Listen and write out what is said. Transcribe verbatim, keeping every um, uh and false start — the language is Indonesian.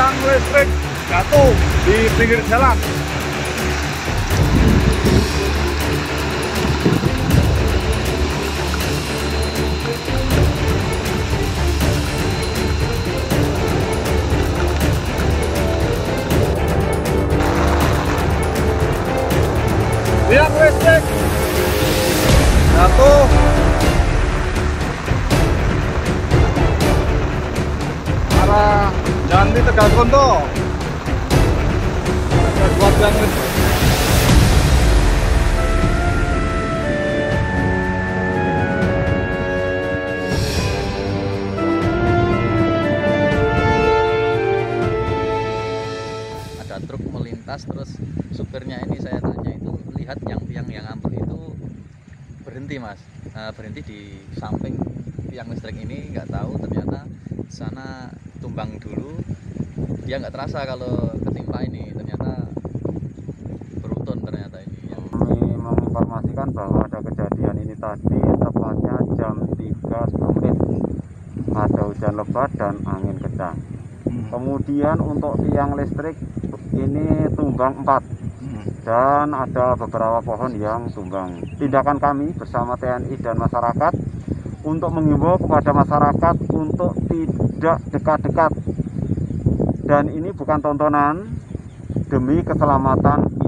tiang listrik jatuh di pinggir jalan. Tiang listrik jatuh arah Janti Tegakonto. Ada dua tiang listrik. Ada truk melintas, terus supirnya ini saya tanya itu lihat yang tiang yang ambruk itu berhenti mas, nah, berhenti di samping tiang listrik ini, nggak tahu ternyata sana tumbang dulu, dia nggak terasa kalau ketimpa ini, ternyata beruntun ternyata ini. Kami menginformasikan bahwa ada kejadian ini tadi tepatnya jam tiga sepuluh menit, ada hujan lebat dan angin kencang. Hmm. Kemudian untuk tiang listrik ini tumbang empat. Dan ada beberapa pohon yang tumbang. Tindakan kami bersama T N I dan masyarakat untuk mengimbau kepada masyarakat untuk tidak dekat-dekat. Dan ini bukan tontonan, demi keselamatan